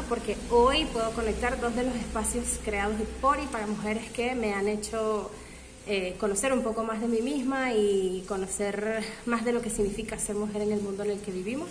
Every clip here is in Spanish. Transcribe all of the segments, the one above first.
porque hoy puedo conectar dos de los espacios creados por y para mujeres que me han hecho conocer un poco más de mí misma y conocer más de lo que significa ser mujer en el mundo en el que vivimos.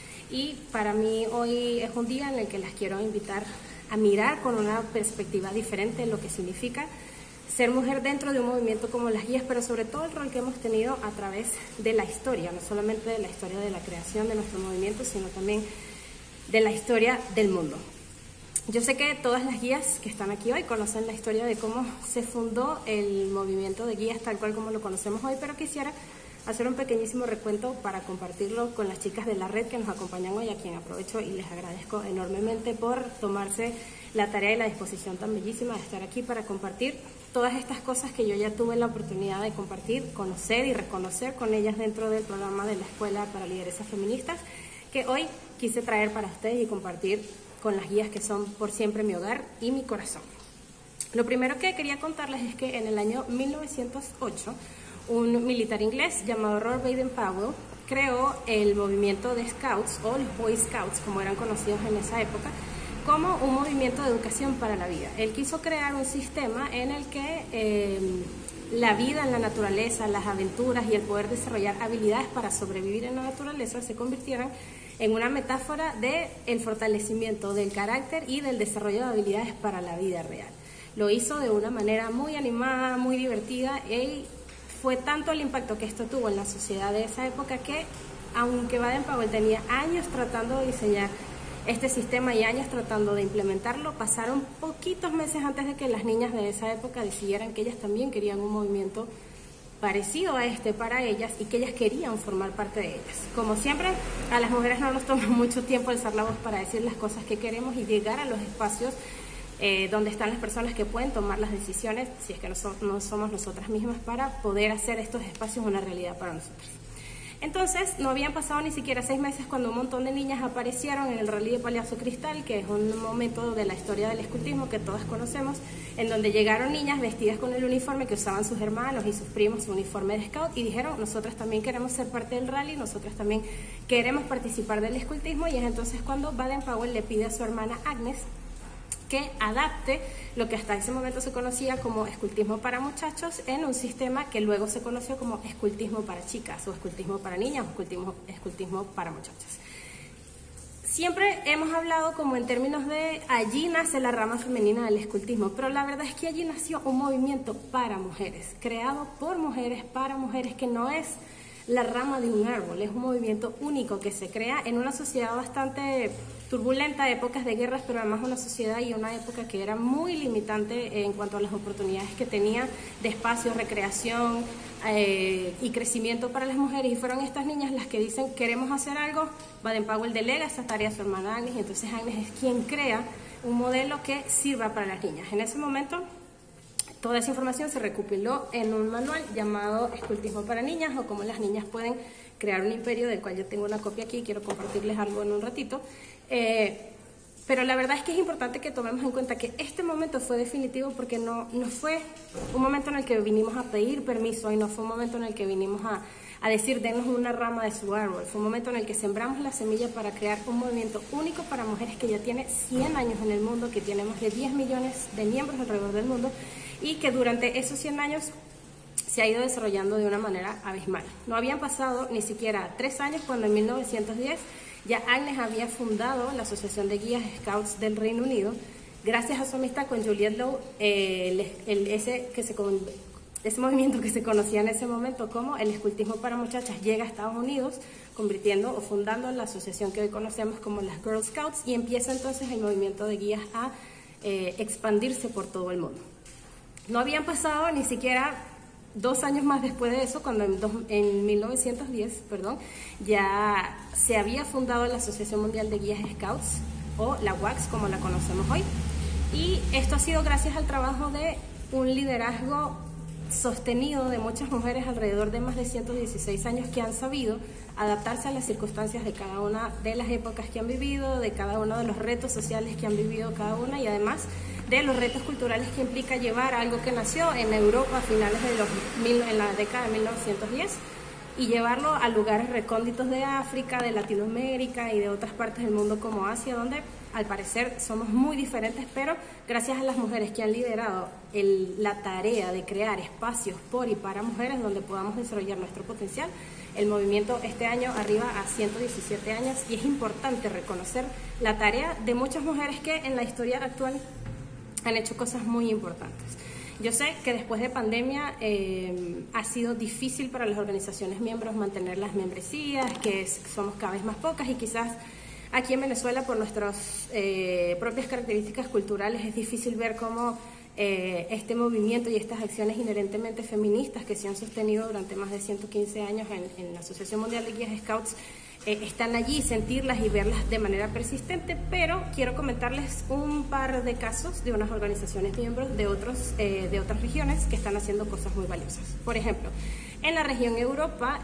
Y para mí hoy es un día en el que las quiero invitar a mirar con una perspectiva diferente lo que significa ser mujer dentro de un movimiento como las guías, pero sobre todo el rol que hemos tenido a través de la historia, no solamente de la historia de la creación de nuestro movimiento, sino también de la historia del mundo. Yo sé que todas las guías que están aquí hoy conocen la historia de cómo se fundó el movimiento de guías tal cual como lo conocemos hoy, pero quisiera hacer un pequeñísimo recuento para compartirlo con las chicas de la red que nos acompañan hoy, a quien aprovecho y les agradezco enormemente por tomarse la tarea y la disposición tan bellísima de estar aquí para compartir todas estas cosas que yo ya tuve la oportunidad de compartir, conocer y reconocer con ellas dentro del programa de la Escuela para Lideresas Feministas, que hoy quise traer para ustedes y compartir con las guías que son por siempre mi hogar y mi corazón. Lo primero que quería contarles es que en el año 1908, un militar inglés llamado Lord Baden-Powell creó el movimiento de Scouts, o los Boy Scouts, como eran conocidos en esa época, como un movimiento de educación para la vida. Él quiso crear un sistema en el que la vida en la naturaleza, las aventuras y el poder desarrollar habilidades para sobrevivir en la naturaleza se convirtieran en una metáfora del fortalecimiento del carácter y del desarrollo de habilidades para la vida real. Lo hizo de una manera muy animada, muy divertida, y fue tanto el impacto que esto tuvo en la sociedad de esa época que, aunque Baden-Powell tenía años tratando de diseñar este sistema y años tratando de implementarlo, pasaron poquitos meses antes de que las niñas de esa época decidieran que ellas también querían un movimiento parecido a este para ellas y que ellas querían formar parte de ellas. Como siempre, a las mujeres no nos toma mucho tiempo alzar la voz para decir las cosas que queremos y llegar a los espacios donde están las personas que pueden tomar las decisiones, si es que no somos nosotras mismas, para poder hacer estos espacios una realidad para nosotras. Entonces, no habían pasado ni siquiera 6 meses cuando un montón de niñas aparecieron en el Rally de Palhazo Cristal, que es un momento de la historia del escultismo que todas conocemos, en donde llegaron niñas vestidas con el uniforme que usaban sus hermanos y sus primos, su uniforme de scout, y dijeron, nosotras también queremos ser parte del rally, nosotras también queremos participar del escultismo, y es entonces cuando Baden-Powell le pide a su hermana Agnes que adapte lo que hasta ese momento se conocía como escultismo para muchachos en un sistema que luego se conoció como escultismo para chicas, o escultismo para niñas, o escultismo para muchachas. Siempre hemos hablado como en términos de allí nace la rama femenina del escultismo, pero la verdad es que allí nació un movimiento para mujeres, creado por mujeres, para mujeres, que no es la rama de un árbol, es un movimiento único que se crea en una sociedad bastante turbulenta, épocas de guerras, pero además una sociedad y una época que era muy limitante en cuanto a las oportunidades que tenía de espacio, recreación y crecimiento para las mujeres, y fueron estas niñas las que dicen queremos hacer algo. Baden-Powell delega esta tarea a su hermana Agnes, y entonces Agnes es quien crea un modelo que sirva para las niñas. En ese momento toda esa información se recopiló en un manual llamado Escultismo para Niñas, o cómo las niñas pueden crear un imperio, del cual yo tengo una copia aquí y quiero compartirles algo en un ratito. Pero la verdad es que es importante que tomemos en cuenta que este momento fue definitivo, porque no fue un momento en el que vinimos a pedir permiso y no fue un momento en el que vinimos a decir denos una rama de su árbol. Fue un momento en el que sembramos la semilla para crear un movimiento único para mujeres que ya tiene 100 años en el mundo, que tiene más de 10 millones de miembros alrededor del mundo, y que durante esos 100 años se ha ido desarrollando de una manera abismal. No habían pasado ni siquiera 3 años cuando en 1910 ya Agnes había fundado la Asociación de Guías Scouts del Reino Unido, gracias a su amistad con Juliette Lowe, ese movimiento que se conocía en ese momento como el escultismo para muchachas llega a Estados Unidos, convirtiendo o fundando la asociación que hoy conocemos como las Girl Scouts, y empieza entonces el movimiento de guías a expandirse por todo el mundo. No habían pasado ni siquiera 2 años más después de eso, cuando en 1910, ya se había fundado la Asociación Mundial de Guías Scouts, o la WACS como la conocemos hoy, y esto ha sido gracias al trabajo de un liderazgo sostenido de muchas mujeres alrededor de más de 116 años, que han sabido adaptarse a las circunstancias de cada una de las épocas que han vivido, de cada uno de los retos sociales que han vivido cada una, y además de los retos culturales que implica llevar algo que nació en Europa a finales en la década de 1910 y llevarlo a lugares recónditos de África, de Latinoamérica y de otras partes del mundo como Asia, donde al parecer somos muy diferentes, pero gracias a las mujeres que han liderado la tarea de crear espacios por y para mujeres donde podamos desarrollar nuestro potencial, el movimiento este año arriba a 117 años, y es importante reconocer la tarea de muchas mujeres que en la historia actual han hecho cosas muy importantes. Yo sé que después de pandemia ha sido difícil para las organizaciones miembros mantener las membresías, que somos cada vez más pocas, y quizás aquí en Venezuela, por nuestras propias características culturales, es difícil ver cómo este movimiento y estas acciones inherentemente feministas que se han sostenido durante más de 115 años en la Asociación Mundial de Guías Scouts están allí, sentirlas y verlas de manera persistente, pero quiero comentarles un par de casos de unas organizaciones miembros de otras regiones que están haciendo cosas muy valiosas. Por ejemplo, en la región Europa,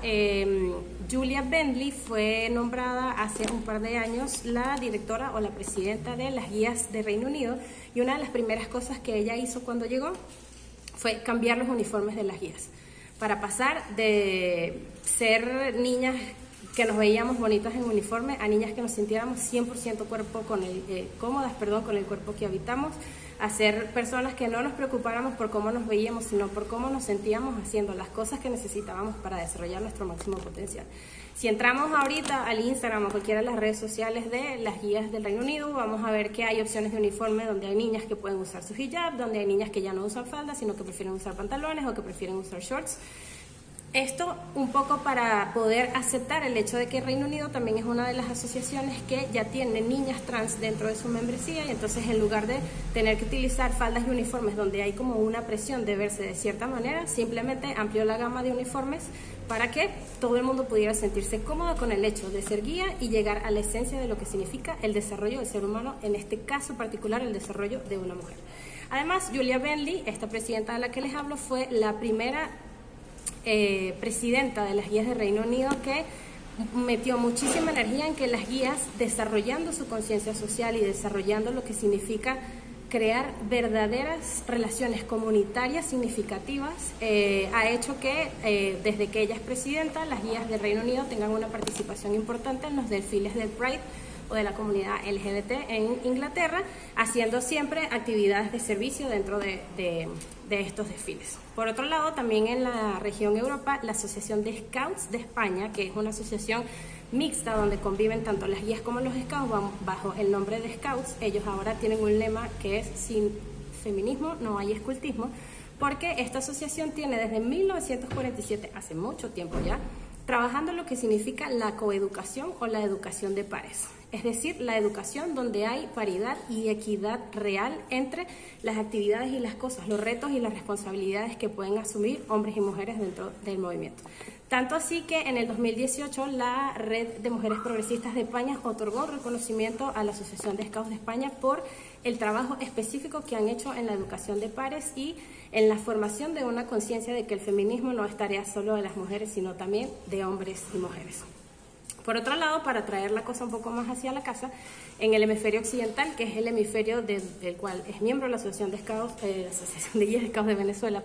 Julia Bentley fue nombrada hace un par de años la directora o la presidenta de las guías de Reino Unido, y una de las primeras cosas que ella hizo cuando llegó fue cambiar los uniformes de las guías para pasar de ser niñas que nos veíamos bonitas en uniforme a niñas que nos sintiéramos 100% cómodas con el cuerpo que habitamos, a ser personas que no nos preocupáramos por cómo nos veíamos, sino por cómo nos sentíamos haciendo las cosas que necesitábamos para desarrollar nuestro máximo potencial. Si entramos ahorita al Instagram o cualquiera de las redes sociales de las guías del Reino Unido, vamos a ver que hay opciones de uniforme donde hay niñas que pueden usar su hijab, donde hay niñas que ya no usan faldas, sino que prefieren usar pantalones o que prefieren usar shorts. Esto un poco para poder aceptar el hecho de que Reino Unido también es una de las asociaciones que ya tiene niñas trans dentro de su membresía, y entonces en lugar de tener que utilizar faldas y uniformes donde hay como una presión de verse de cierta manera, simplemente amplió la gama de uniformes para que todo el mundo pudiera sentirse cómodo con el hecho de ser guía y llegar a la esencia de lo que significa el desarrollo del ser humano, en este caso particular el desarrollo de una mujer. Además, Julia Bentley, esta presidenta de la que les hablo, fue la primera presidenta de las guías de Reino Unido que metió muchísima energía en que las guías, desarrollando su conciencia social y desarrollando lo que significa crear verdaderas relaciones comunitarias significativas, ha hecho que desde que ella es presidenta, las guías del Reino Unido tengan una participación importante en los desfiles del Pride o de la comunidad LGBT en Inglaterra, haciendo siempre actividades de servicio dentro de estos desfiles. Por otro lado, también en la región Europa, la Asociación de Scouts de España, que es una asociación mixta donde conviven tanto las guías como los scouts bajo el nombre de Scouts, ellos ahora tienen un lema que es: sin feminismo no hay escultismo, porque esta asociación tiene desde 1947, hace mucho tiempo ya, trabajando lo que significa la coeducación o la educación de pares. Es decir, la educación donde hay paridad y equidad real entre las actividades y las cosas, los retos y las responsabilidades que pueden asumir hombres y mujeres dentro del movimiento. Tanto así que en el 2018 la Red de Mujeres Progresistas de España otorgó reconocimiento a la Asociación de Scouts de España por el trabajo específico que han hecho en la educación de pares y en la formación de una conciencia de que el feminismo no es tarea solo de las mujeres, sino también de hombres y mujeres. Por otro lado, para traer la cosa un poco más hacia la casa, en el hemisferio occidental, que es el hemisferio del cual es miembro la Asociación de Scouts, la Asociación de Guías Scouts de Venezuela,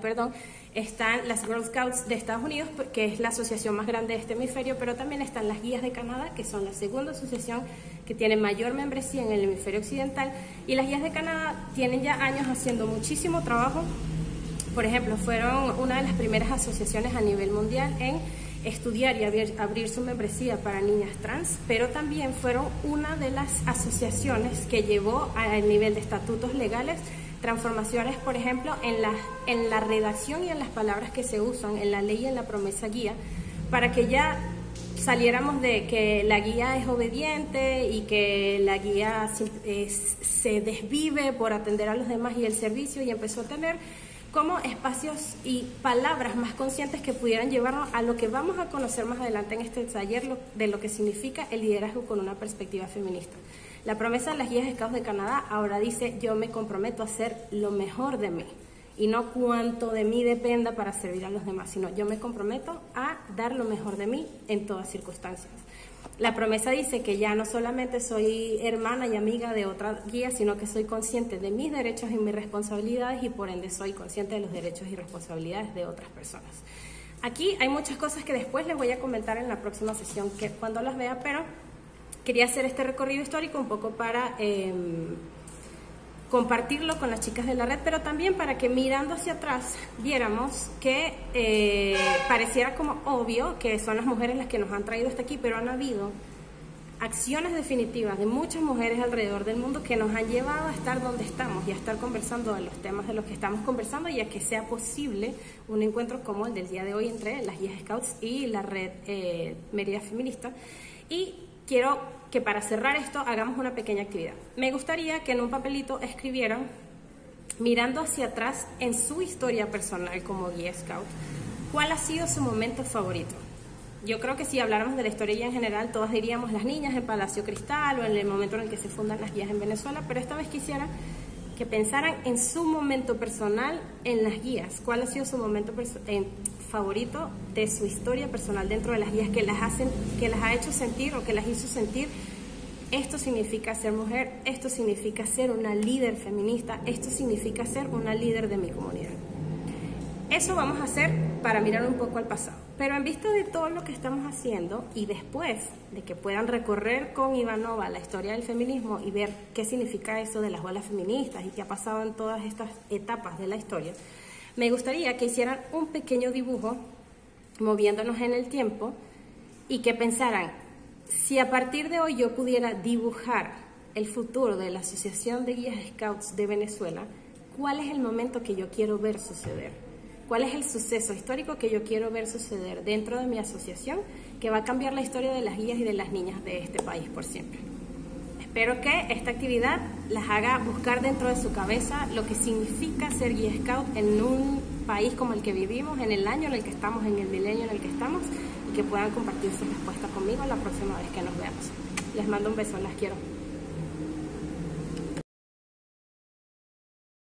están las Girl Scouts de Estados Unidos, que es la asociación más grande de este hemisferio, pero también están las Guías de Canadá, que son la segunda asociación que tiene mayor membresía en el hemisferio occidental, y las Guías de Canadá tienen ya años haciendo muchísimo trabajo. Por ejemplo, fueron una de las primeras asociaciones a nivel mundial en estudiar y abrir su membresía para niñas trans, pero también fueron una de las asociaciones que llevó al nivel de estatutos legales transformaciones, por ejemplo, en la redacción y en las palabras que se usan en la ley y en la promesa guía, para que ya saliéramos de que la guía es obediente y que la guía se desvive por atender a los demás y el servicio, y empezó a tener como espacios y palabras más conscientes que pudieran llevarnos a lo que vamos a conocer más adelante en este taller, de lo que significa el liderazgo con una perspectiva feminista. La promesa de las Guías Scouts de Canadá ahora dice: yo me comprometo a hacer lo mejor de mí, y no cuánto de mí dependa para servir a los demás, sino yo me comprometo a dar lo mejor de mí en todas circunstancias. La promesa dice que ya no solamente soy hermana y amiga de otra guía, sino que soy consciente de mis derechos y mis responsabilidades, y por ende soy consciente de los derechos y responsabilidades de otras personas. Aquí hay muchas cosas que después les voy a comentar en la próxima sesión, que cuando las vea, pero quería hacer este recorrido histórico un poco para compartirlo con las chicas de la red, pero también para que mirando hacia atrás viéramos que pareciera como obvio que son las mujeres las que nos han traído hasta aquí, pero han habido acciones definitivas de muchas mujeres alrededor del mundo que nos han llevado a estar donde estamos y a estar conversando de los temas de los que estamos conversando y a que sea posible un encuentro como el del día de hoy entre las guías Scouts y la red Mérida Feminista. Y quiero que para cerrar esto hagamos una pequeña actividad. Me gustaría que en un papelito escribieran, mirando hacia atrás en su historia personal como guía Scout, cuál ha sido su momento favorito. Yo creo que si habláramos de la historia ya en general, todas diríamos las niñas en Palacio Cristal o en el momento en el que se fundan las guías en Venezuela, pero esta vez quisiera que pensaran en su momento personal en las guías. ¿Cuál ha sido su momento favorito de su historia personal dentro de las guías que las ha hecho sentir o que las hizo sentir? Esto significa ser mujer, esto significa ser una líder feminista, esto significa ser una líder de mi comunidad. Eso vamos a hacer para mirar un poco al pasado. Pero en vista de todo lo que estamos haciendo y después de que puedan recorrer con Ivanova la historia del feminismo y ver qué significa eso de las olas feministas y qué ha pasado en todas estas etapas de la historia, me gustaría que hicieran un pequeño dibujo moviéndonos en el tiempo y que pensaran, si a partir de hoy yo pudiera dibujar el futuro de la Asociación de Guías Scouts de Venezuela, ¿cuál es el momento que yo quiero ver suceder? ¿Cuál es el suceso histórico que yo quiero ver suceder dentro de mi asociación que va a cambiar la historia de las guías y de las niñas de este país por siempre? Espero que esta actividad las haga buscar dentro de su cabeza lo que significa ser guía Scout en un país como el que vivimos, en el año en el que estamos, en el milenio en el que estamos, y que puedan compartir sus respuestas conmigo la próxima vez que nos veamos. Les mando un beso, las quiero.